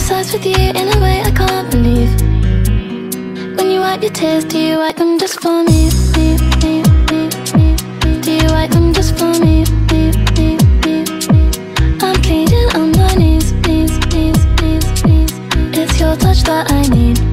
obsessed with you in a way I can't believe. When you wipe your tears, do you wipe them just for me? Do you wipe them just for me? I'm pleading on my knees. It's your touch that I need.